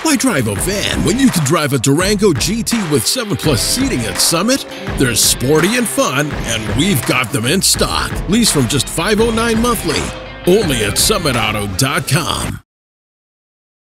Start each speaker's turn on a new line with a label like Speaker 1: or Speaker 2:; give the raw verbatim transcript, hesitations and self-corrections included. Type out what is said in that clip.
Speaker 1: Why drive a van when you can drive a Durango G T with seven plus seating at Summit? They're sporty and fun, and we've got them in stock. Lease from just five oh nine monthly. Only at summit auto dot com.